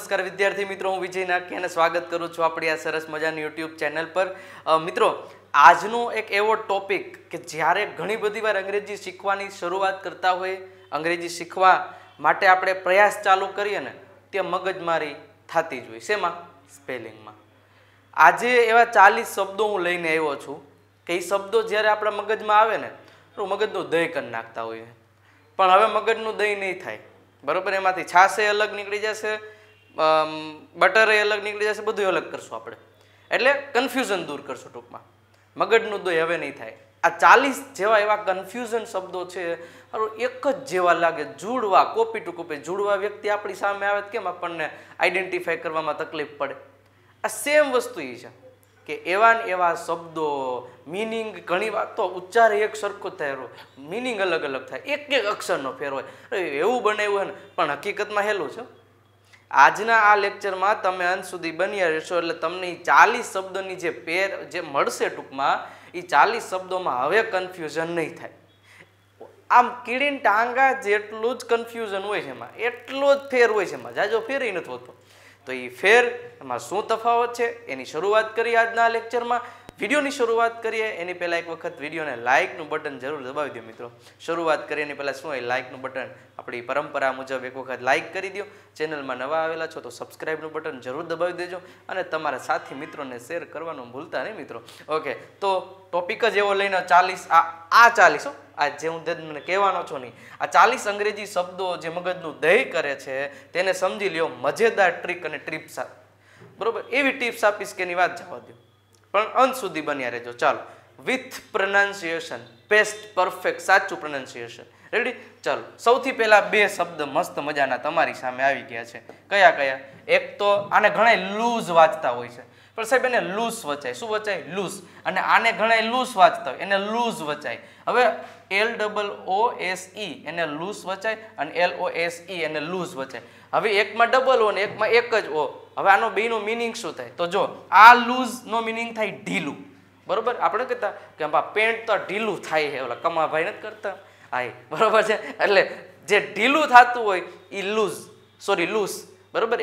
નમસ્કાર વિદ્યાર્થી મિત્રો, હું વિજય નાકી અને સ્વાગત કરું છું આપણી આ સરસ મજાની યુટ્યુબ ચેનલ પર। મિત્રો, આજનો એક એવો ટોપિક કે જ્યારે ઘણી બધી વાર અંગ્રેજી શીખવાની શરૂઆત કરતા હોય, અંગ્રેજી શીખવા માટે આપણે પ્રયાસ ચાલુ કરીએ ને ત્યાં મગજમારી થતી જ હોય। શેમાં? સ્પેલિંગમાં। આજે એવા 40 શબ્દો હું લઈને આવ્યો છું કે એ શબ્દો જ્યારે આપણા મગજમાં આવે ને તો મગજનું દહીં કરી નાખતા હોય, પણ હવે મગજનું દહીં નહીં થાય, બરોબર? એમાંથી છાશે અલગ નીકળી જશે, બટરે અલગ નીકળી જશે, બધું અલગ કરશું આપણે, એટલે કન્ફ્યુઝન દૂર કરશું ટૂંકમાં। મગજનું દહીં હવે નહીં થાય। આ 40 જેવા એવા કન્ફ્યુઝન શબ્દો છે, એક જ જેવા લાગે, જુડવા, કોપી ટુ કોપી જુડવા વ્યક્તિ આપણી સામે આવે કેમ આપણને આઈડેન્ટિફાઈ કરવામાં તકલીફ પડે? આ સેમ વસ્તુ એ છે કે એવા ને એવા શબ્દો, મિનિંગ ઘણી વાર તો ઉચ્ચાર એક સરખો થાય, મિનિંગ અલગ અલગ થાય, એક એક અક્ષરનો ફેર હોય, એવું બનાવ્યું હોય ને, પણ હકીકતમાં હેલું છે। આજના આ લેક્ચરમાં તમે અંત સુધી બન્યા રહેશો એટલે તમને 40 શબ્દોની જે પેર જે મળશે ટૂંકમાં, એ 40 શબ્દોમાં હવે કન્ફ્યુઝન નહીં થાય। આમ કીડીને ટાંગા જેટલું જ કન્ફ્યુઝન હોય છે એમાં, એટલો જ ફેર હોય છે એમાં, જાજો ફેર નથી હોતો। તો એ ફેર એમાં શું તફાવત છે એની શરૂઆત કરીએ આજના લેક્ચરમાં। વિડીયોની શરૂઆત કરીએ એની પહેલાં એક વખત વિડીયોને લાઇકનું બટન જરૂર દબાવી દો મિત્રો। શરૂઆત કરીએ એની પહેલાં શું હોય, લાઇકનું બટન આપણી પરંપરા મુજબ એક વખત લાઇક કરી દો। ચેનલમાં નવા આવેલા છો તો સબસ્ક્રાઈબનું બટન જરૂર દબાવી દેજો અને તમારા સાથી મિત્રોને શેર કરવાનું ભૂલતા નહીં મિત્રો। ઓકે, તો ટોપિક જ એવો લઈને 40 આ 40 આ જે હું તમને કહેવાનો છો નહીં, આ 40 અંગ્રેજી શબ્દો જે મગજનું દહીં કરે છે તેને સમજી લ્યો મજેદાર ટ્રીક અને ટિપ્સ, બરોબર? એવી ટિપ્સ આપીશ કે એની વાત જવા દો, પણ અંત સુધી બન્યા રહેજો। ચાલો, વિથ પ્રોનાઉન્સિએશન, બેસ્ટ, પરફેક્ટ, સાચું પ્રોનાઉન્સિએશન, રેડી? ચાલો, સૌથી પહેલા બે શબ્દ મસ્ત મજાના તમારી સામે આવી ગયા છે। કયા કયા? એક તો આને ઘણા લૂઝ વાંચતા હોય છે, પણ સાહેબ એને લૂઝ વચાય। શું વચાય? લૂઝ। અને આને ઘણા લૂઝ વાંચતા હોય, એને લૂઝ વચાય। હવે LOOSE એને લૂઝ વચાય અને LOSE એને લૂઝ વચાય। હવે એકમાં ડબલ ઓ ને એકમાં એક જ ઓ। હવે આનો બેનો મિનિંગ શું થાય? તો જો આ લૂઝ નો મિનિંગ થાય ઢીલું, બરોબર? આપણે કહેતા કે પેન્ટ તો ઢીલું થાય છે, ઓલા કમાભાઈ નથી કરતા, હા, બરોબર છે? એટલે જે ઢીલું થતું હોય એ લૂઝ, સોરી લૂઝ, બરોબર?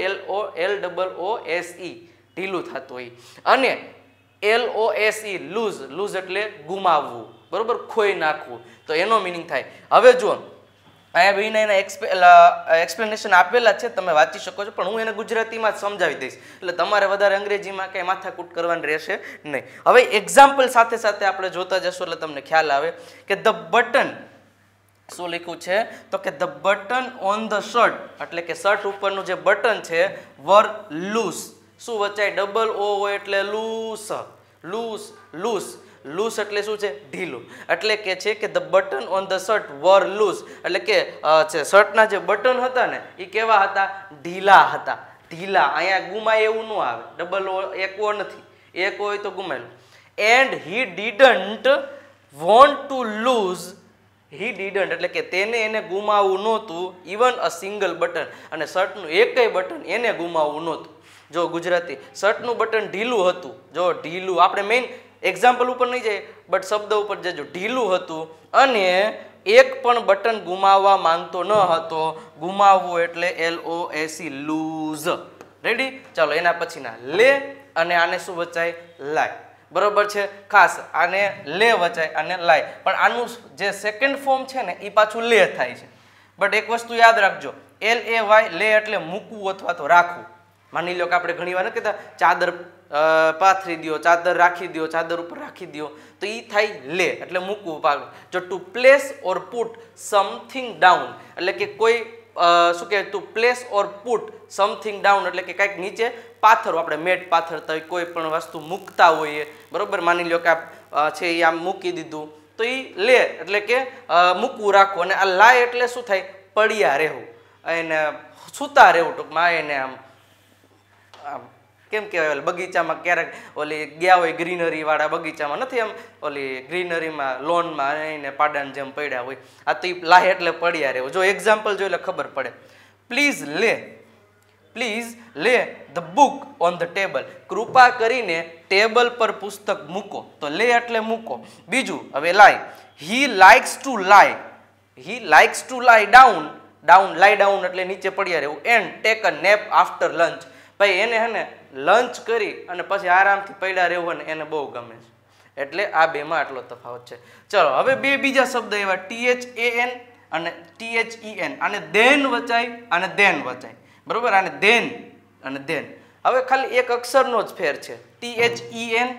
LOOSE ઢીલું થતું હોય, અને LOSE લૂઝ, લૂઝ એટલે ગુમાવવું, બરોબર? ખોઈ નાખવું, તો એનો મિનિંગ થાય। હવે જુઓ, અહીંયા ભાઈને એના એક્સપ્લેનેશન આપેલા છે, તમે વાંચી શકો છો, પણ હું એને ગુજરાતીમાં જ સમજાવી દઈશ, એટલે તમારે વધારે અંગ્રેજીમાં કંઈ માથાકૂટ કરવાની રહેશે નહીં। હવે એક્ઝામ્પલ સાથે સાથે આપણે જોતા જશું એટલે તમને ખ્યાલ આવે કે ધ બટન, શું લખ્યું છે? તો કે the button on the shirt, એટલે કે શર્ટ ઉપરનું જે બટન છે, વર લૂઝ। શું વચાય? ડબલ ઓ હોય એટલે લૂસ, લૂસ, લૂસ, લૂસ એટલે શું છે? ઢીલું। એટલે કે છે કે the button on the shirt were loose, એટલે કે શર્ટના જે બટન હતા ને એ કેવા હતા? ઢીલા હતા, ઢીલા। અહીંયા ગુમાય એવું ન આવે, ડબલ ઓ એક ઓ નથી, એક હોય તો ગુમાયેલું। And he didn't want to lose, he didn't એટલે કે એને ગુમાવવું નહોતું, ઇવન અ સિંગલ બટન, અને શર્ટનું એકય બટન એને ગુમાવવું નહોતું। જો ગુજરાતી, શર્ટનું બટન ઢીલું હતું, જો ઢીલું, આપણે મેઇન એક્ઝામ્પલ ઉપર નહીં જાય બટ શબ્દ ઉપર જજો, ઢીલું હતું અને એક પણ બટન ગુમાવવા માંગતો ન હતો। ગુમાવવું એટલે LOSE લૂઝ, રેડી? ચાલો, એના પછીના લે, અને આને શું વચાય? લાય, બરોબર છે? ખાસ આને લે વચાય અને લાય, પણ આનું જે સેકન્ડ ફોર્મ છે ને એ પાછું લે થાય છે। બટ એક વસ્તુ યાદ રાખજો, LAY, લે એટલે મૂકવું અથવા તો રાખવું। માની લો કે આપણે ઘણી વાર નથી કહેતા ચાદર પાથરી દો, ચાદર રાખી દો, ચાદર ઉપર રાખી દો, તો એ થાય લે એટલે મૂકવું, પાક। જો to place or put something down, એટલે કે કોઈ શું કહે, to place or put something down એટલે કે કંઈક નીચે પાથરો, આપણે મેટ પાથરતા હોય, કોઈ પણ વસ્તુ મૂકતા હોઈએ, બરોબર? માની લો કે આ છે એ આમ મૂકી દીધું, તો એ લે એટલે કે મૂકવું, રાખવું। અને આ લાય એટલે શું થાય? પડ્યા રહેવું, એને સૂતા રહેવું ટૂંકમાં। એને આમ કેમ કહેવાય, બગીચામાં ક્યારેક ઓલી ગયા હોય ગ્રીનરી વાળા બગીચામાં, નથી એમ ઓલી ગ્રીનરીમાં લોનમાં એને પાડાને જેમ પડ્યા હોય, આ તો લાય એટલે પડ્યા રહેવું। જો એક્ઝામ્પલ જોઈ એટલે ખબર પડે। Please lay, please lay the book on the table, કૃપા કરીને ટેબલ પર પુસ્તક મૂકો, તો લે એટલે મૂકો। બીજું, હવે લાય, he likes to lie, he likes to lie down, down, lie down એટલે નીચે પડ્યા રહેવું. And take a nap after lunch. ભાઈ એને હે ને લંચ કરી અને પછી આરામથી પડ્યા રહેવું ને એને બહુ ગમે છે. એટલે આ બેમાં આટલો તફાવત છે. ચલો હવે બે બીજા શબ્દ એવા THAN અને THEN. આને ધેન વચાય અને ધેન વચાય, બરોબર. આને ધેન અને ધેન. હવે ખાલી એક અક્ષરનો જ ફેર છે. THEN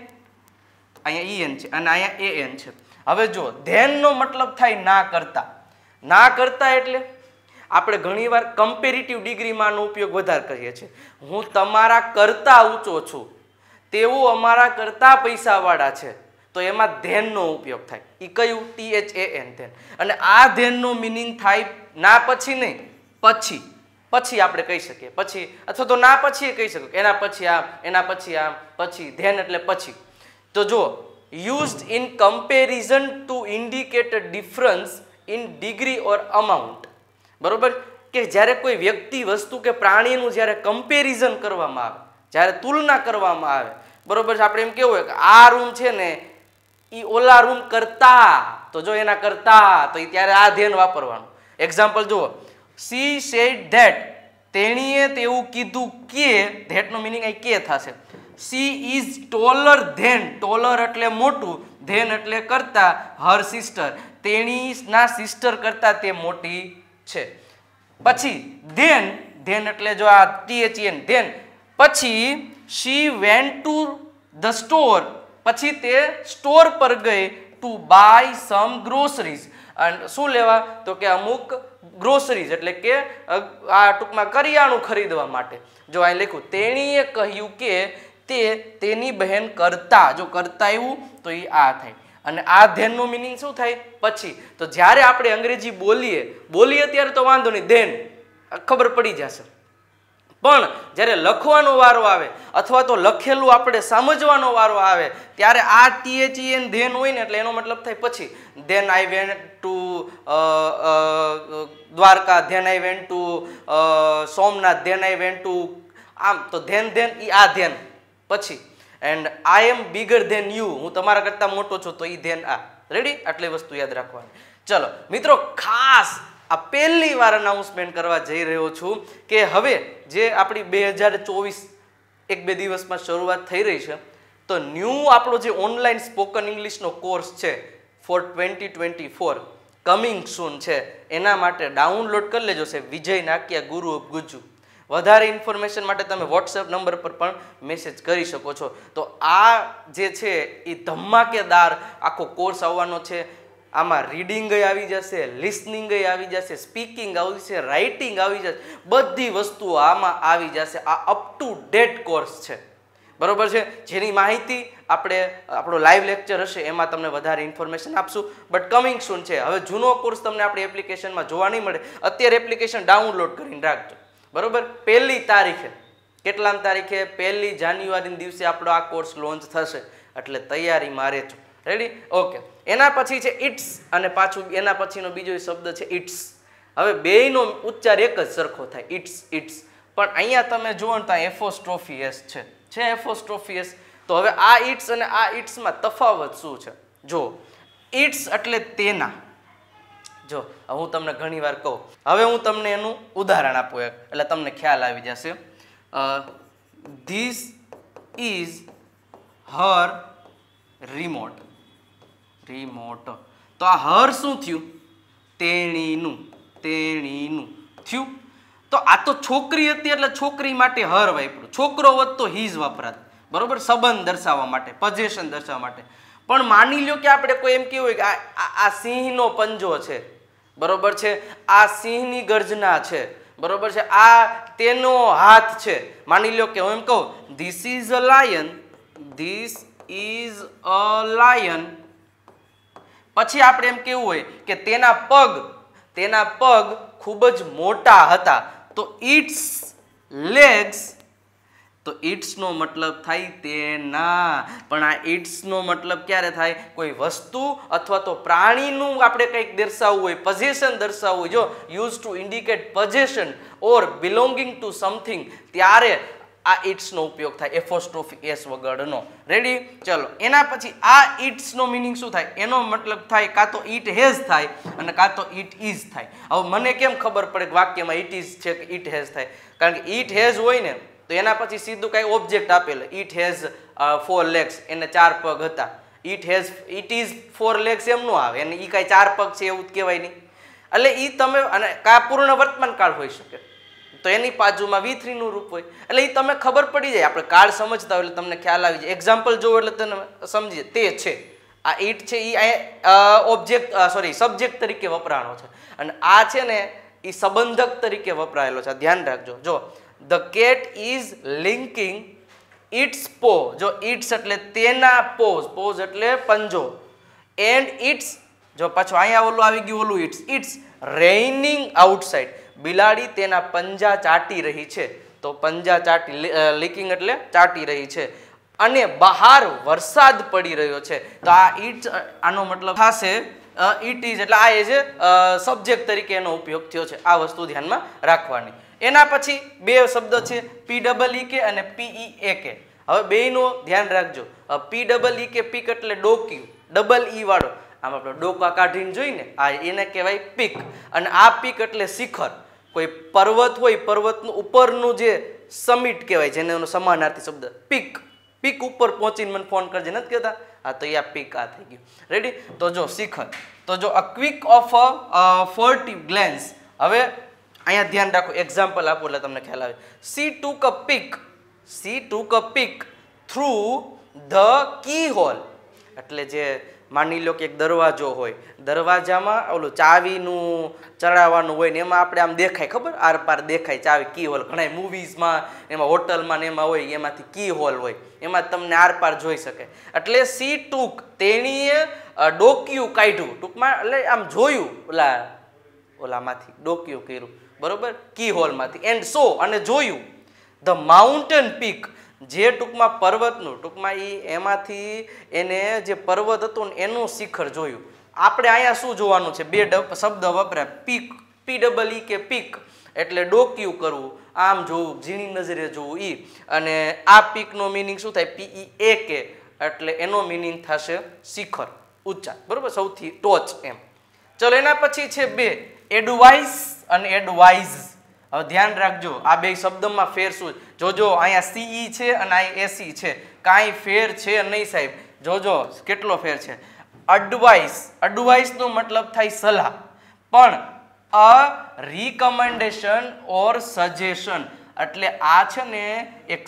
અહીંયા EN છે અને અહીંયા AN છે. હવે જો ધેનનો મતલબ થાય ના કરતા. ના કરતા એટલે આપણે ઘણીવાર કમ્પેરેટિવ ડિગ્રીમાં આનો ઉપયોગ વધારે કરીએ છીએ. હું તમારા કરતા ઊંચો છું, તેવું અમારા કરતા પૈસાવાળા છે, તો એમાં ધેનનો ઉપયોગ થાય. એ કયું? THAN, then. અને આ ધેનનો મિનિંગ થાય ના પછી નહીં, પછી. પછી આપણે કહી શકીએ પછી, અથવા તો ના પછી કહી શકીએ એના પછી આમ, એના પછી આમ, પછી. ધેન એટલે પછી. તો જો used in comparison to indicate a difference in degree or amount, બરોબર. કે જ્યારે કોઈ વ્યક્તિ, વસ્તુ કે પ્રાણીનું જ્યારે કમ્પેરિઝન કરવામાં આવે, જ્યારે તુલના કરવામાં આવે, બરોબર છે. આપણે એમ કેવું હોય કે આ રૂમ છે ને એ ઓલા રૂમ કરતા, તો જો એના કરતા, તો ત્યારે આ ધ્યાન વાપરવાનું. એક્ઝામ્પલ જુઓ, she said that, તેણીએ તેવું કીધું કે, that નો મિનિંગ અહીં કે થશે. she is taller than, taller એટલે મોટું, than એટલે કરતા, her sister, તેણીના સિસ્ટર કરતા તે મોટી છે. પછી then એટલે જો આ THEN, then પછી she went to the store, પછી તે સ્ટોર પર ગઈ to buy some groceries. અને શું લેવા? તો કે અમુક ગ્રોસરીઝ એટલે કે આ ટૂંકમાં કરિયાણું ખરીદવા માટે. જો અહીં લખ્યું તેણીએ કહ્યું કે તે તેની બહેન કરતા, જો કરતા એવું તો એ આ થાય. અને આ ધેનનો મિનિંગ શું થાય? પછી. તો જ્યારે આપણે અંગ્રેજી બોલીએ ત્યારે તો વાંધો નહીં, ધેન ખબર પડી જશે. પણ જ્યારે લખવાનો વારો આવે અથવા તો લખેલું આપણે સમજવાનો વારો આવે ત્યારે આ THEN ધેન હોય ને એટલે એનો મતલબ થાય પછી. Then I went to Dwarka, then I went to Somnath, then I went to આમ. તો ધેન ઈ આ ધેન પછી. And I am bigger than you, હું તમારા કરતા મોટો છું, તો ઈ ધેન આ. રેડી? આટલી વસ્તુ યાદ રાખવાની. ચલો મિત્રો, ખાસ આ પહેલી વાર અનાઉન્સમેન્ટ કરવા જઈ રહ્યો છું કે હવે જે આપણી 2024 એક બે દિવસમાં શરૂઆત થઈ રહી છે, તો ન્યૂ આપણો જે ઓનલાઈન સ્પોકન ઇંગ્લિશનો કોર્સ છે ફોર 2024 કમિંગ સૂન છે, એના માટે ડાઉનલોડ કરી લેજો છે વિજય નાકિયા ગુરુ ઓફ ગુજ્જુ. વધારે ઇન્ફોર્મેશન માટે તમે વોટ્સએપ નંબર પર પણ મેસેજ કરી શકો છો. તો આ જે છે એ ધમાકેદાર આખો કોર્સ આવવાનો છે. આમાં રીડિંગ આવી જશે, લિસનિંગ આવી જશે, સ્પીકિંગ આવી જશે, રાઇટિંગ આવી જશે, બધી વસ્તુઓ આમાં આવી જશે. આ અપ ટુ ડેટ કોર્સ છે, બરોબર છે. જેની માહિતી આપણે આપણો લાઈવ લેક્ચર હશે એમાં તમને વધારે ઇન્ફોર્મેશન આપશું. બટ કમિંગ સૂન છે. હવે જૂનો કોર્સ તમને આપણી એપ્લિકેશનમાં જોવા નહીં મળે. અત્યારે એપ્લિકેશન ડાઉનલોડ કરીને રાખજો, બરોબર. 1લી તારીખે, કેટલામ તારીખે? 1લી જાન્યુઆરીના દિવસે આપણો આ કોર્સ લોન્ચ થશે, એટલે તૈયારીમાં રહેજો. રેડી? ઓકે. એના પછી છે ઇટ્સ, અને પાછું એના પછીનો બીજો શબ્દ છે ઇટ્સ. હવે બેયનો ઉચ્ચાર એક જ સરખો થાય, ઇટ્સ. પણ અહીંયા તમે જુઓ ને ત્યાં એપોસ્ટ્રોફી એસ છે એપોસ્ટ્રોફી એસ. તો હવે આ ઇટ્સ અને આ ઇટ્સમાં તફાવત શું છે? જો ઇટ્સ એટલે તેના. જો હું તમને ઘણી વાર કહું, હવે હું તમને એનું ઉદાહરણ આપું એટલે તમને ખ્યાલ આવી જશે. This is her remote. તો આ હર શું થયું? તેણીનું થયું. તો આ તો છોકરી હતી એટલે છોકરી માટે હર વાપર્યું, છોકરો હોત તો હીઝ વપરાત, બરોબર, સંબંધ દર્શાવવા માટે, પોઝેશન દર્શાવવા માટે. પણ માની લ્યો કે આપણે કોઈ એમ કેવું હોય કે આ સિંહનો પંજો છે, બરોબર છે, આ સિંહની ગર્જના છે, બરોબર છે, આ તેનો હાથ છે. માની લ્યો કે હું એમ કહું ધીસ ઇઝ અ લાયન, પછી આપણે એમ કેવું હોય કે તેના પગ ખૂબ જ મોટા હતા, તો ઇટ્સ લેગ્સ. તો ઇટ્સ નો મતલબ થાય તેના. પણ આ ઇટ્સ નો મતલબ ક્યારે થાય? કોઈ વસ્તુ અથવા તો પ્રાણીનું આપણે કંઈક દર્શાવવું હોય, પોઝેશન દર્શાવવું હોય, જો use to indicate possession or belonging to something, ત્યારે આ ઇટ્સ નો ઉપયોગ થાય એપોસ્ટ્રોફી એસ વગરનો. રેડી? ચલો એના પછી આ ઇટ્સ નો મીનિંગ શું થાય? એનો મતલબ થાય કાં તો ઇટ હેઝ થાય અને કાં તો ઇટ ઇઝ થાય. હવે મને કેમ ખબર પડે કે વાક્યમાં ઇટ ઇઝ છે કે ઇટ હેઝ થાય? કારણ કે ઇટ હેઝ હોય ને તો એના પછી સીધું કાંઈ ઓબ્જેક્ટ આપેલો, ઇટ હેઝ 4 legs, એને 4 પગ હતા. ઇટ ઇઝ 4 legs એમ નો આવે, એને એ કાંઈ 4 પગ છે એવું જ કહેવાય નહીં. એટલે એ તમે અને કા પૂર્ણ વર્તમાન કાળ હોઈ શકે તો એની બાજુમાં V3 નું રૂપ હોય, એટલે એ તમે ખબર પડી જાય. આપણે કાળ સમજતા હોય એટલે તમને ખ્યાલ આવી જાય. એક્ઝામ્પલ જોવો એટલે તમે સમજી તે છે. આ ઇટ છે એ ઓબ્જેક્ટ સબ્જેક્ટ તરીકે વપરાણો છે અને આ છે ને એ સંબંધક તરીકે વપરાયેલો છે. ધ્યાન રાખજો. જો the cat is licking its paw, જો ઇટ્સ એટલે તેના પોઝ એટલે પંજો, એન્ડ ઇટ્સ, જો પાછું અહીંયા ઓલું આવી ગયું ઓલું ઇટ્સ રેઇનિંગ આઉટસાઇડ, બિલાડી તેના પંજા ચાટી રહી છે. તો પંજા ચાટી, લિકિંગ એટલે ચાટી રહી છે, અને બહાર વરસાદ પડી રહ્યો છે. તો આ ઇટ્સ આનો મતલબ થશે ઇટ ઇઝ, એટલે આ એઝ સબ્જેક્ટ તરીકે એનો ઉપયોગ થયો છે. આ વસ્તુ ધ્યાનમાં રાખવાની. એના પછી બે શબ્દ છે PEEK અને PEAK. હવે બેયનો ધ્યાન રાખજો. PEEK પીક એટલે ડોક્યું, ડબલ ઈ વાળો, આમ આપણે ડોકા કાઢીને જોઈને આ એને કહેવાય પીક. અને આ પીક એટલે શિખર. કોઈ પર્વત હોય, પર્વતનું ઉપરનું જે સમિટ કહેવાય, જેને એનો સમાનાર્થી શબ્દ પીક. પીક ઉપર પહોંચીને મને ફોન કરજે, નથી કહેતા? હા, તો આ પીક આ થઈ ગયું. રેડી? તો જો શિખર, તો જો a quick of a furtive glance. હવે અહીંયા ધ્યાન રાખો, એક્ઝામ્પલ આપો એટલે તમને ખ્યાલ આવે. She took a peek through the keyhole. એટલે જે માની લો કે એક દરવાજો હોય, દરવાજામાં ઓલું ચાવીનું ચડાવવાનું હોય ને એમાં આપણે આમ દેખાય, ખબર આર પાર દેખાય ચાવી, કી હોલ. ઘણા મૂવીઝમાં એમાં હોટલમાં ને એમાં હોય, એમાંથી કી હોલ હોય, એમાં તમને આર પાર જોઈ શકે. એટલે સી ટૂંક, તેણીએ ડોક્યું કાઢ્યું, ટૂંકમાં એટલે આમ જોયું, ઓલામાંથી ડોક્યું કર્યું, બરોબર, કી હોલમાંથી. એન્ડ સો, અને જોયું, ધ માઉન્ટેન પીક, જે ટૂંકમાં પર્વતનું, ટૂંકમાં એમાંથી એને જે પર્વત હતું ને એનું શિખર જોયું. આપણે અહીંયા શું જોવાનું છે? બે શબ્દ વપરાય, પીક, PEEK પીક એટલે ડોક્યું કરવું, આમ જોવું, ઝીણી નજરે જોવું ઈ. અને આ પીકનો મિનિંગ શું થાય? PEAK એટલે એનો મિનિંગ થશે શિખર, ઊંચા, બરોબર, સૌથી ટોચ એમ. ચલો એના પછી છે બે, એડવાઇસ અને એડવાઇઝ. હવે ધ્યાન રાખજો, આ બે શબ્દમાં ફેર શું? જોજો અહીંયા CE છે અને અહીંયા SE છે, કાંઈ ફેર છે નહીં સાહેબ. જોજો કેટલો ફેર છે. એડવાઇસ, એડવાઇસનો મતલબ થાય સલાહ, પણ અ રિકમેન્ડેશન ઓર સજેશન એટલે આ છે ને એક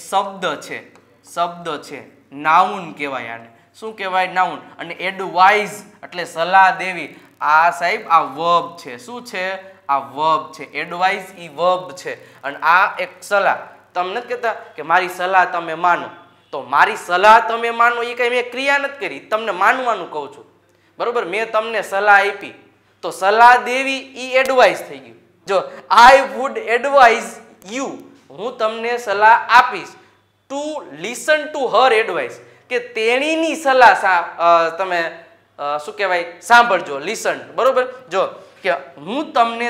શબ્દ છે, નાઉન કહેવાય આને. શું કહેવાય? નાઉન. અને એડવાઇઝ એટલે સલાહ દેવી, આ સાહેબ આ વર્બ છે. શું છે? આ વર્બ છે. એડવાઇઝ ઈ વર્બ છે અને આ એક સલાહ. તમને નથી કહેતા કે મારી સલાહ તમે માનો, તો મારી સલાહ તમે માનો એ કઈ મેં ક્રિયા નથી કરી, તમને માનવાનું કહું છું, બરોબર. મેં તમને સલાહ આપી તો સલાહ દેવી ઈ એડવાઇસ થઈ ગયું. જો આઈ વુડ એડવાઇઝ યુ, હું તમને સલાહ આપીશ, to listen to her advice, કે તેણીની સલાહ તમે શું કહેવાય સાંભળજો, લિસન, બરોબર. જો કે હું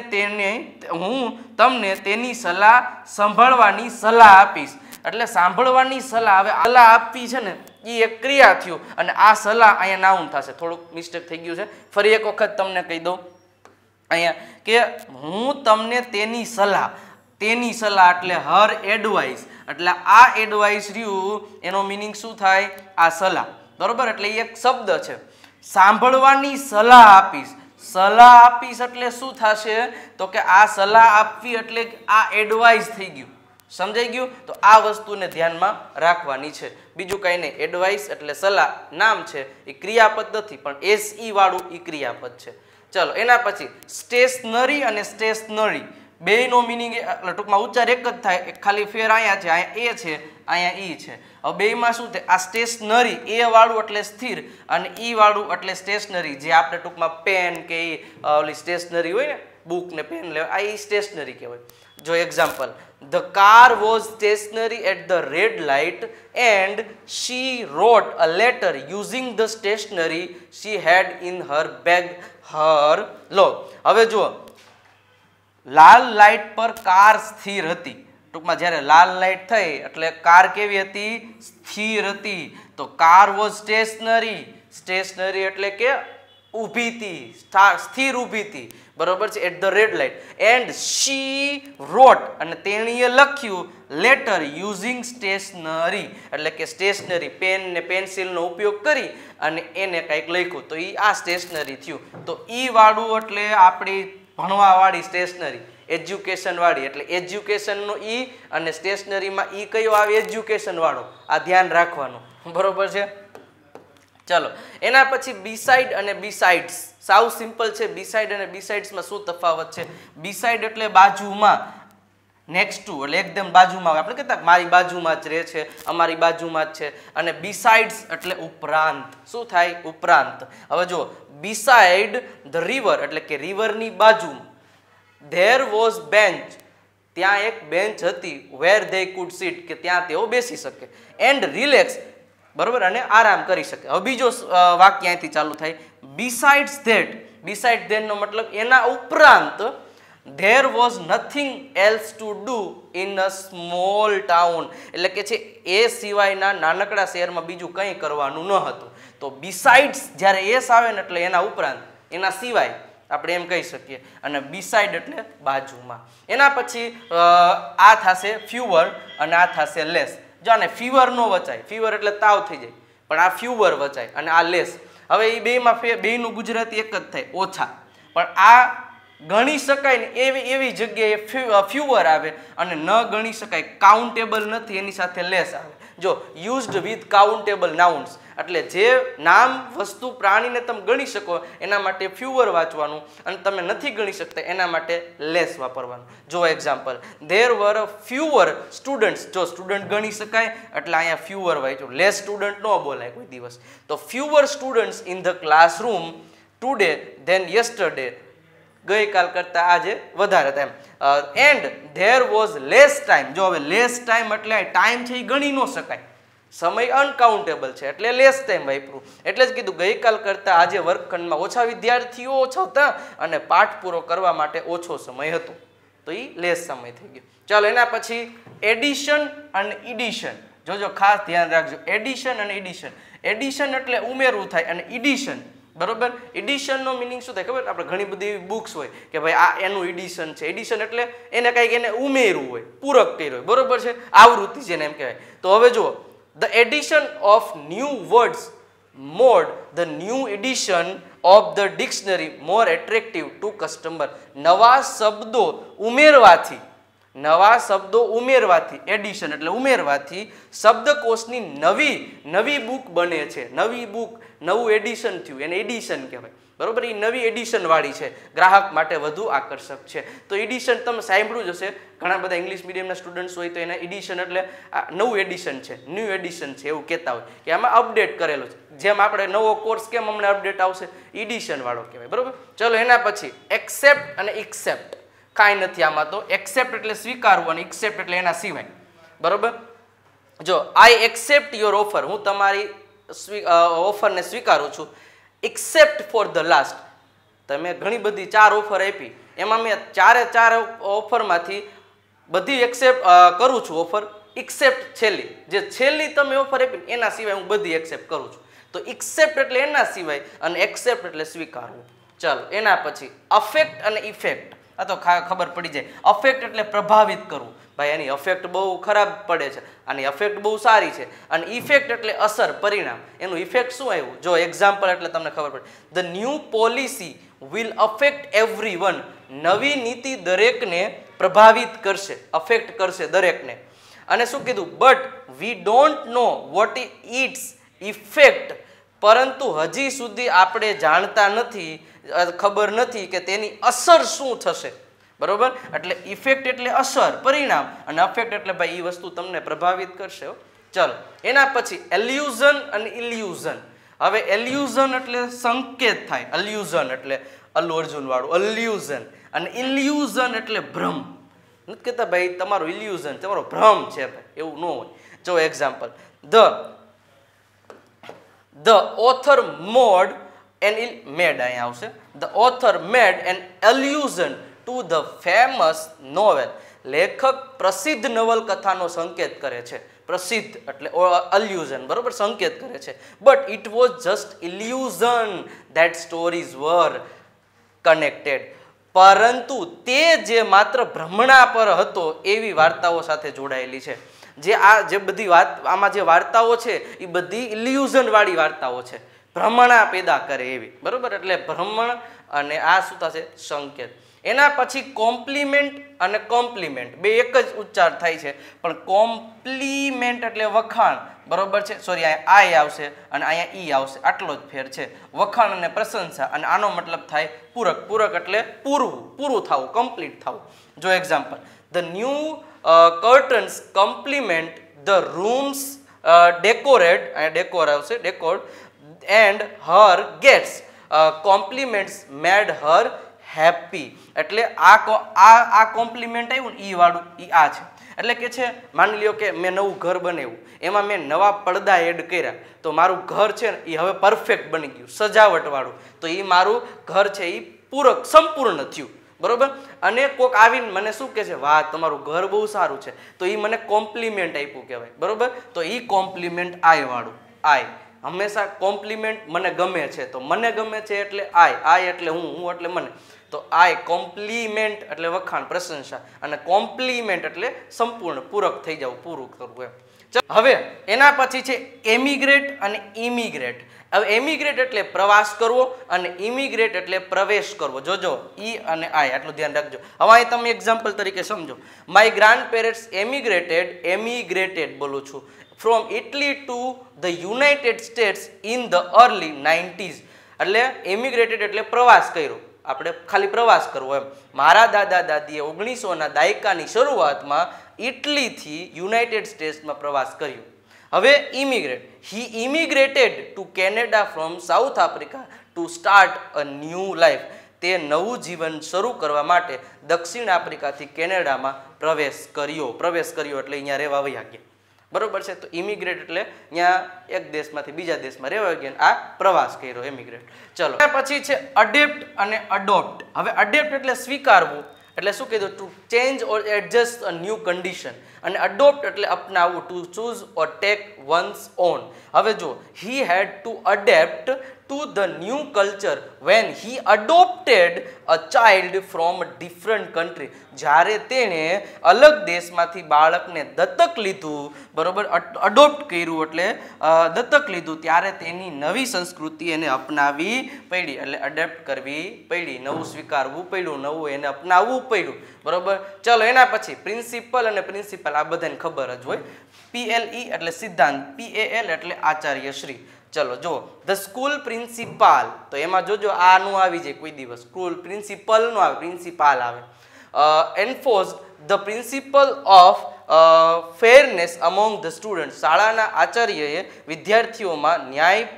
તમને તેની સલાહ સાંભળવાની સલાહ આપીશ, એટલે સાંભળવાની સલાહ. હવે સલાહ આપવી છે ને એ એક ક્રિયા થયું અને આ સલાહ અહીંયા નાઉન થશે. થોડુંક મિસ્ટેક થઈ ગયું છે, ફરી એક વખત તમને કહી દઉં અહીંયા કે હું તમને તેની સલાહ એટલે હર એડવાઇસ, એટલે આ એડવાઇસ રહ્યું એનો મિનિંગ શું થાય? આ સલાહ, બરોબર. એટલે એ એક શબ્દ છે. સાંભળવાની સલાહ આપીશ એટલે શું થશે? તો કે આ સલાહ આપવી એટલે આ એડવાઇસ થઈ ગયું. સમજાઈ ગયું? તો આ વસ્તુને ધ્યાનમાં રાખવાની છે. બીજું કઈ નહીં, એડવાઇસ એટલે સલાહ, નામ છે, એ ક્રિયાપદ નથી પણ SE વાળું એ ક્રિયાપદ છે. ચલો એના પછી સ્ટેશનરી અને સ્ટેશનરી, બેયનો મિનિંગ એટલે ટૂંકમાં ઉચ્ચાર એક જ થાય, ખાલી ફેર અહીંયા છે, અહીંયા એ છે, અહીંયા ઈ છે. હવે બેયમાં શું થાય? આ સ્ટેશનરી એ વાળું એટલે સ્થિર અને ઈ વાળું એટલે સ્ટેશનરી, જે આપણે ટૂંકમાં પેન કે ઓલી સ્ટેશનરી હોય ને, બુક ને પેન લેવા, આ ઈ સ્ટેશનરી કહેવાય. જો example, the car was stationary at the red light and she wrote a letter using the stationery she had in her bag her લોગ. હવે જુઓ, લાલ લાઇટ પર કાર સ્થિર હતી, ટૂંકમાં જ્યારે લાલ લાઇટ થઈ એટલે કાર કેવી હતી? સ્થિર હતી. તો કાર વોઝ સ્ટેશનરી. સ્ટેશનરી એટલે કે ઊભી હતી, સ્થિર ઊભી હતી, બરોબર છે, at the red light. And she wrote, અને તેણીએ લખ્યું લેટર યુઝિંગ સ્ટેશનરી, એટલે કે સ્ટેશનરી પેન ને પેન્સિલનો ઉપયોગ કરી અને એને કંઈક લખ્યું, તો આ સ્ટેશનરી થયું. તો વાળું એટલે આપણી ભણવાવાળી સ્ટેશનરી, એજ્યુકેશન વાળી, એટલે એજ્યુકેશનનો અને સ્ટેશનરીમાં કયો આવે? એજ્યુકેશન વાળો. આ ધ્યાન રાખવાનું, બરોબર છે. ચલો એના પછી બીસાઇડ અને બીસાઇડ્સ. સાવ સિમ્પલ છે. બીસાઇડ અને બીસાઇડ્સમાં શું તફાવત છે? બીસાઇડ એટલે બાજુમાં, નેક્સ્ટ ટુ એટલે એકદમ બાજુમાં. આપણે કહેતા મારી બાજુમાં જ રહે છે, અમારી બાજુમાં જ છે. અને બીસાઇડ્સ એટલે ઉપરાંત. શું થાય? ઉપરાંત. હવે જો બીસાઇડ ધ રિવર એટલે કે રિવરની બાજુમાં. ધેર વોઝ બેન્ચ, ત્યાં એક બેન્ચ હતી. વેર ધે કુડ સીટ, કે ત્યાં તેઓ બેસી શકે. એન્ડ રિલેક્સ, બરોબર, અને આરામ કરી શકે. હવે બીજો વાક્ય અહીંથી ચાલુ થાય. Besides that. બિસાઇડ ધેટ નો મતલબ એના ઉપરાંત. There was nothing else to do in a small town, એટલે કે છે એ સિવાયના નાનકડા શહેરમાં બીજું કંઈ કરવાનું ન હતું. તો બિસાઇડ્સ જ્યારે એસ આવે ને એટલે એના ઉપરાંત, એના સિવાય આપણે એમ કહી શકીએ. અને બિસાઇડ એટલે બાજુમાં. એના પછી આ થશે ફ્યુઅર અને આ થશે લેસ. જો આને ફીવર નો વચાય, ફીવર એટલે તાવ થઈ જાય, પણ આ ફ્યુઅર વચાય અને આ લેસ. હવે એ બેમાં બેયનું ગુજરાતી એક જ થાય, ઓછા. પણ આ ગણી શકાય ને એવી જગ્યાએ ફ્યુઅર આવે, અને ન ગણી શકાય, કાઉન્ટેબલ નથી, એની સાથે લેસ આવે. જો યુઝડ વિથ કાઉન્ટેબલ નાઉન્સ, એટલે જે નામ વસ્તુ પ્રાણીને તમે ગણી શકો એના માટે ફ્યુઅર વાંચવાનું, અને તમે નથી ગણી શકતા એના માટે લેસ વાપરવાનું. જો example, there were fewer students. જો સ્ટુડન્ટ ગણી શકાય એટલે અહીંયા ફ્યુઅર વાંચ્યું, લેસ સ્ટુડન્ટ ન બોલાય કોઈ દિવસ. તો fewer students in the classroom today than yesterday, ગઈકાલ કરતાં આજે વધારે હતા એમ. And there was less time. જો હવે લેસ ટાઈમ એટલે ટાઈમ છે એ ગણી ન શકાય, સમય અનકાઉન્ટેબલ છે એટલે લેસ ટાઈમ વાપરું. એટલે જ કીધું ગઈકાલ કરતાં આજે વર્ગખંડમાં ઓછા વિદ્યાર્થીઓ ઓછા હતા અને પાઠ પૂરો કરવા માટે ઓછો સમય હતો, તો એ લેસ સમય થઈ ગયો. ચાલો એના પછી એડિશન અને ઇડિશન. જોજો ખાસ ધ્યાન રાખજો, એડિશન અને ઇડિશન. એડિશન એટલે ઉમેરવું થાય, અને ઇડિશન, બરોબર, એડિશનનો મિનિંગ શું થાય ખબર? આપણે ઘણી બધી એવી બુક્સ હોય કે ભાઈ આ એનું એડિશન છે. એડિશન એટલે એને કંઈક એને ઉમેરવું હોય, પૂરક કર્યું હોય, બરોબર છે, આવૃત્તિ જેને એમ કહેવાય. તો હવે જુઓ, the addition of new words made the new edition of the dictionary more attractive to customer. નવા શબ્દો ઉમેરવાથી, એડિશન એટલે ઉમેરવાથી શબ્દકોશની નવી બુક બને છે. નવી બુક, નવું એડિશન થયું, એને એડિશન કહેવાય, બરોબર. એ નવી એડિશન વાળી છે, ગ્રાહક માટે વધુ આકર્ષક છે. તો એડિશન તમે સાંભળ્યું જ હશે, ઘણા બધા ઇંગ્લિશ મીડિયમના સ્ટુડન્ટ્સ હોય તો એને એડિશન એટલે નવું એડિશન છે, ન્યૂ એડિશન છે એવું કહેતા હોય કે આમાં અપડેટ કરેલું છે. જેમ આપણે નવો કોર્સ કેમ અમને અપડેટ આવશે, એડિશન વાળો કહેવાય, બરોબર. ચલો એના પછી એક્સેપ્ટ અને ઇક્સેપ્ટ. કાંઈ નથી આમાં તો. એક્સેપ્ટ એટલે સ્વીકારવું અને ઇક્સેપ્ટ એટલે એના સિવાય, બરોબર. જો આઈ એક્સેપ્ટ યોર ઓફર, હું તમારી ઓફરને સ્વીકારું છું. એક્સેપ્ટ ફોર ધ લાસ્ટ, તમે ઘણી બધી 4 ઓફર આપી, એમાં મેં 4 ઓફરમાંથી બધી એક્સેપ્ટ કરું છું ઓફર, એક્સેપ્ટ છેલ્લી તમે ઓફર આપી એના સિવાય હું બધી એક્સેપ્ટ કરું છું. તો એક્સેપ્ટ એટલે એના સિવાય અને એક્સેપ્ટ એટલે સ્વીકારવું. ચાલો એના પછી અફેક્ટ અને ઇફેક્ટ. આ તો ખબર પડી જાય. અફેક્ટ એટલે પ્રભાવિત કરવું, ભાઈ એની અફેક્ટ બહુ ખરાબ પડે છે, આની અફેક્ટ બહુ સારી છે. અને ઇફેક્ટ એટલે અસર, પરિણામ. એનું ઇફેક્ટ શું આવ્યું? જો એક્ઝામ્પલ એટલે તમને ખબર પડે. The new policy will affect everyone. નવી નીતિ દરેકને પ્રભાવિત કરશે, અફેક્ટ કરશે દરેકને. અને શું કીધું? But we don't know what its effect. પરંતુ હજી સુધી આપણે જાણતા નથી, ખબર નથી કે તેની અસર શું થશે, બરોબર. એટલે ઇફેક્ટ એટલે અસર, પરિણામ, અને અફેક્ટ એટલે ભાઈ એ વસ્તુ તમને પ્રભાવિત કરશે. ચલો એના પછી એલ્યુઝન અને ઇલ્યુઝન. હવે એલ્યુઝન એટલે સંકેત થાય, અલ્યુઝન એટલે અલ્લુ અર્જુન વાળું અલ્યુઝન, અને ઇલ્યુઝન એટલે ભ્રમ. નથી કહેતા ભાઈ તમારું ઇલ્યુઝન, તમારો ભ્રમ છે, ભાઈ એવું ન હોય. જો એક્ઝામ્પલ, the author made અહીંયા આવશે. The author made an allusion to the famous novel. લેખક પ્રસિદ્ધ નવલકથાનો સંકેત કરે છે. પ્રસિદ્ધ એટલે અલ્યુઝન, બરોબર, સંકેત કરે છે. But it was just illusion that stories were connected. પરંતુ તે જે માત્ર ભ્રમણા પર હતો એવી વાર્તાઓ સાથે જોડાયેલી છે. જે બધી આમાં જે વાર્તાઓ છે એ બધી ઇલ્યુઝન વાળી વાર્તાઓ છે, ભ્રમણા પેદા કરે એવી, બરોબર. એટલે ભ્રમણ અને આ શું થશે? સંકેત. એના પછી કોમ્પ્લિમેન્ટ અને કોમ્પ્લિમેન્ટ બે એક જ ઉચ્ચાર થાય છે, પણ કોમ્પ્લિમેન્ટ એટલે વખાણ, બરોબર છે. સોરી, અહીંયા આઈ આવશે અને અહીંયા ઈ આવશે, આટલો જ ફેર છે. વખાણ અને પ્રશંસા, અને આનો મતલબ થાય પૂરક. પૂરક એટલે પૂરું થવું, કમ્પ્લીટ થવું. જો example, the new curtains complement the rooms decorated, decor આવશે, decored, and her guests compliments made her happy. એટલે આ કોમ્પ્લિમેન્ટ આવ્યું ને ઈ વાળું ઈ આ છે. એટલે કે છે, માની લ્યો કે મેં નવું ઘર બનાવ્યું, એમાં મેં નવા પડદા એડ કર્યા, તો મારું ઘર છે ને એ હવે પરફેક્ટ બની ગયું, સજાવટ વાળું. તો એ મારું ઘર છે એ પૂરક, સંપૂર્ણ થયું, બરોબર. અને કોક આવીને મને શું કહે છે, વાહ તમારું ઘર બહુ સારું છે, તો એ મને કોમ્પ્લિમેન્ટ આપ્યું કહેવાય, બરોબર. તો એ કોમ્પ્લિમેન્ટ આઈ વાળું. આઈ હંમેશા કોમ્પ્લિમેન્ટ મને ગમે છે, તો મને ગમે છે એટલે આઈ એટલે હું એટલે મને. તો આઈ કોમ્પ્લિમેન્ટ એટલે વખાણ, પ્રશંસા, અને કોમ્પ્લિમેન્ટ એટલે સંપૂર્ણ, પૂરક થઈ જવું, પૂરું કરવું એમ. હવે એના પછી છે એમિગ્રેટ અને ઇમિગ્રેટ. હવે એમિગ્રેટ એટલે પ્રવાસ કરવો અને ઇમિગ્રેટ એટલે પ્રવેશ કરવો. જોજો ઈ અને આઈ, આટલું ધ્યાન રાખજો. હવે અહીં તમે એક્ઝામ્પલ તરીકે સમજો. માય ગ્રાન્ડ પેરેન્ટ્સ એમિગ્રેટેડ બોલું છું, from Italy to the United States in the early 90s. એટલે એમિગ્રેટેડ એટલે પ્રવાસ કર્યો, આપણે ખાલી પ્રવાસ કરવો એમ. મારા દાદા દાદીએ 1900ના દાયકાની શરૂઆતમાં ઇટલીથી યુનાઇટેડ સ્ટેટ્સમાં પ્રવાસ કર્યો. હવે immigrate, he immigrated to Canada from South Africa to start a new life. તે નવું જીવન શરૂ કરવા માટે દક્ષિણ આફ્રિકાથી કેનેડામાં પ્રવેશ કર્યો એટલે અહીંયા રહેવા વયા ગયા, બરોબર છે. તો ઇમિગ્રેટ એટલે ત્યાં એક દેશમાંથી બીજા દેશમાં રહેવા ગયા, આ પ્રવાસ કર્યો, એમિગ્રેટ. ચલો પછી છે અડેપ્ટ અને અડોપ્ટ. હવે અડેપ્ટ એટલે સ્વીકારવું, એટલે શું કીધું? To change or adjust a new condition. અને અડોપ્ટ એટલે અપનાવવું, to choose or take one's own. હવે જો, he had to adapt to the new culture when he adopted a child from a different country. જ્યારે તેણે અલગ દેશમાંથી બાળકને દત્તક લીધું, બરોબર, અડોપ્ટ કર્યું એટલે દત્તક લીધું, ત્યારે તેની નવી સંસ્કૃતિ એને અપનાવી પડી, એટલે અડેપ્ટ કરવી પડી, નવું સ્વીકારવું પડ્યું, નવું એને અપનાવવું પડ્યું, બરોબર. ચલો એના પછી પ્રિન્સિપલ અને પ્રિન્સિપલ, આ બધાને ખબર જ હોય. PLE એટલે સિદ્ધાંત, PAL એટલે આચાર્ય શ્રી. ચલો જો, ધ સ્કૂલ પ્રિન્સિપાલ, તો એમાં જોજો આનું આવી જાય કોઈ દિવસ, સ્કૂલ પ્રિન્સિપલ નો આવે, પ્રિન્સિપાલ આવે. Enforced the principle of fairness among the student. શાળાના આચાર્યએ વિદ્યાર્થીઓમાં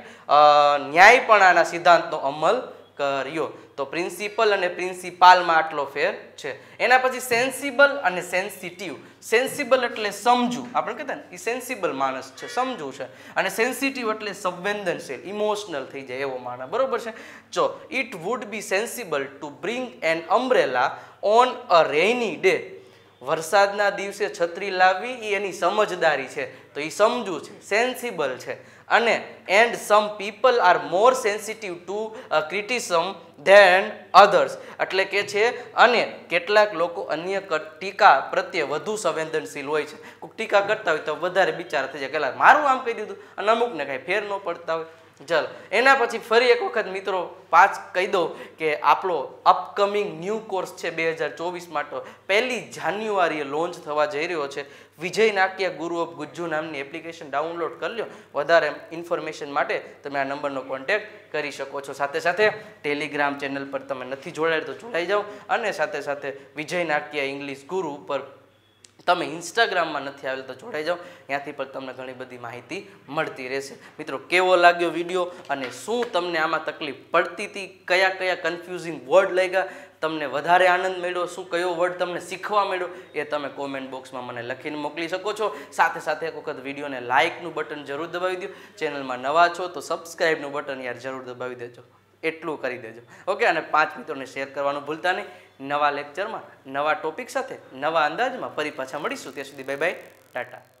ન્યાયપણાના સિદ્ધાંતનો અમલ કર્યો. તો પ્રિન્સિપલ અને પ્રિન્સિપાલમાં આટલો ફેર છે. એના પછી સેન્સિબલ અને સેન્સિટિવ. સેન્સિબલ એટલે સમજુ, આપણે કહેતા ને એ સેન્સિબલ માણસ છે, સમજુ છે. અને સેન્સિટિવ એટલે સંવેદનશીલ, ઇમોશનલ થઈ જાય એવો માણસ, બરોબર છે. જો, it would be sensible to bring an umbrella on a rainy day. વરસાદના દિવસે છત્રી લાવવી એ એની સમજદારી છે, તો એ સમજુ છે, સેન્સિબલ છે. અને and some people are more sensitive to criticism than others. એટલે કે છે, અને કેટલાક લોકો અન્ય ટીકા પ્રત્યે વધુ સંવેદનશીલ હોય છે. કોઈ ટીકા કરતા હોય તો વધારે બિચારા થઈ જાય, કેટલા મારું આમ કહી દીધું, અને અમુકને કાંઈ ફેર ન પડતા હોય. ચાલો એના પછી ફરી એક વખત મિત્રો પાછ કહી દઉં કે આપણો અપકમિંગ ન્યૂ કોર્સ છે 2024 માટે 1 જાન્યુઆરીએ લોન્ચ થવા જઈ રહ્યો છે. વિજય નાટ્ય ગુરુ ઓફ ગુજ્જુ નામની એપ્લિકેશન ડાઉનલોડ કરી લો. વધારે ઇન્ફોર્મેશન માટે તમે આ નંબરનો કોન્ટેક્ટ કરી શકો છો. સાથે સાથે ટેલિગ્રામ ચેનલ પર તમે નથી જોડાયેલ તો જોડાઈ જાઓ, અને સાથે સાથે વિજય નાટ્ય ઇંગ્લિશ ગુરુ ઉપર તમે ઇન્સ્ટાગ્રામમાં નથી આવેલ તો જોડાઈ જાઓ, ત્યાંથી પણ તમને ઘણી બધી માહિતી મળતી રહેશે. મિત્રો કેવો લાગ્યો વિડીયો, અને શું તમને આમાં તકલીફ પડતી હતી, કયા કયા કન્ફ્યુઝિંગ વર્ડ લાગ્યા, તમને વધારે આનંદ મળ્યો, શું કયો વર્ડ તમને શીખવા મળ્યો, એ તમે કોમેન્ટ બોક્સમાં મને લખીને મોકલી શકો છો. સાથે સાથે એક વખત વિડીયોને લાઇકનું બટન જરૂર દબાવી દો. ચેનલમાં નવા છો તો સબસ્ક્રાઈબનું બટન યાર જરૂર દબાવી દેજો. એટલું કરી દેજો. ઓકે, અને 5 મિત્રોને શેર કરવાનું ભૂલતા નહીં. નવા લેક્ચરમાં નવા ટોપિક સાથે નવા અંદાજમાં ફરી પાછા મળીશું. ત્યાં સુધી બાય બાય, ટાટા.